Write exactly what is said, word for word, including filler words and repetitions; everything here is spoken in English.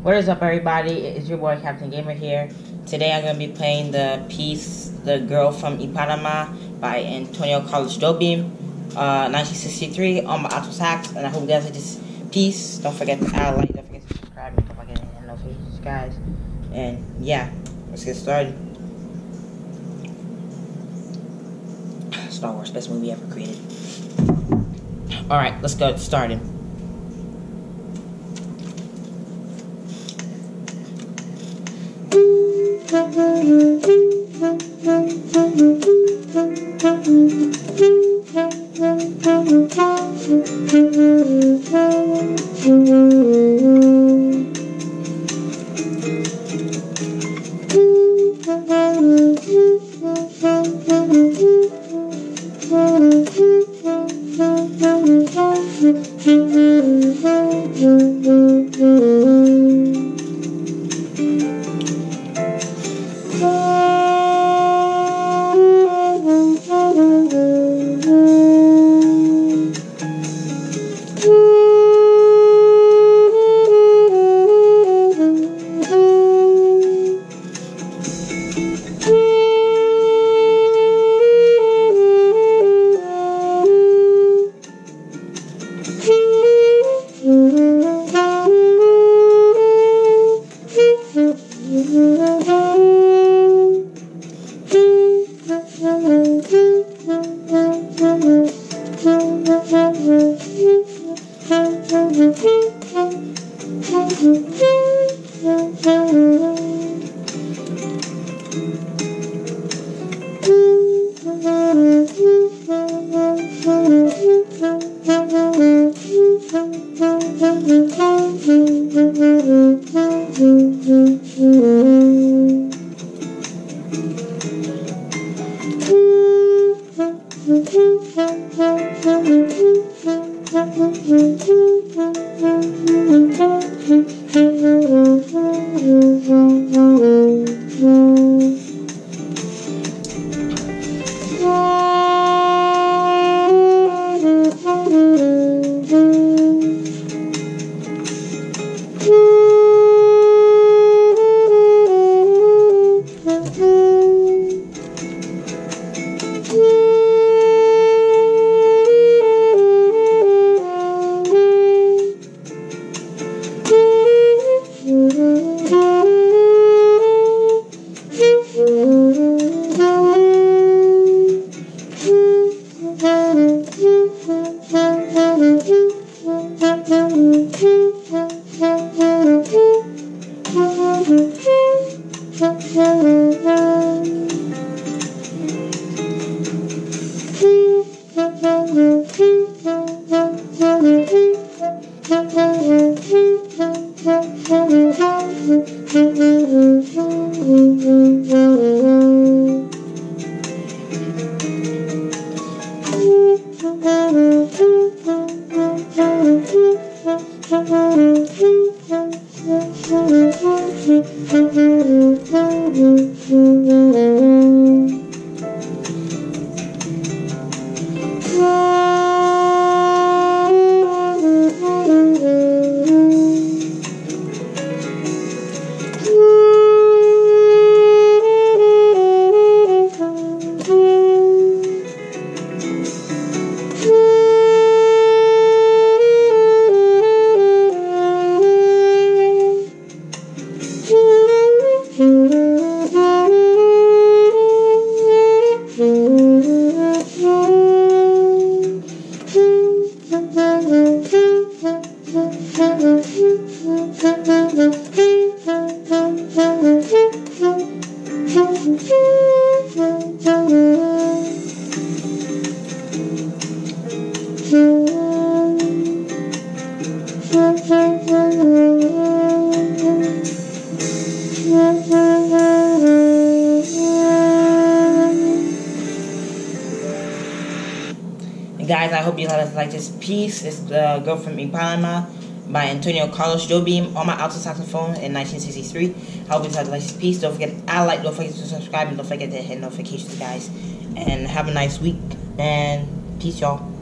What is up, everybody? It's your boy Captain Gamer here. Today I'm going to be playing the piece The Girl from Ipanema by Antonio Carlos Jobim, uh, nineteen sixty-three on my alto sax. And I hope you guys like this piece. Don't forget to add a like, don't forget to subscribe, and don't forget to hit notifications, guys. And yeah, let's get started. Star Wars, best movie ever created. Alright, let's go started. Guys, I hope you guys like this piece. It's The Girl from Ipanema by Antonio Carlos Jobim on my alto saxophone in nineteen sixty-three. I hope you guys like this piece. Don't forget to add a like, don't forget to subscribe, and don't forget to hit notifications, guys. And have a nice week, and peace, y'all.